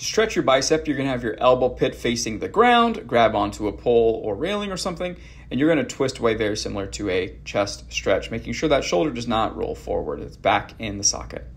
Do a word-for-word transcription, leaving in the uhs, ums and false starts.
stretch your bicep, you're going to have your elbow pit facing the ground, grab onto a pole or railing or something, and you're going to twist away very similar to a chest stretch, making sure that shoulder does not roll forward. It's back in the socket.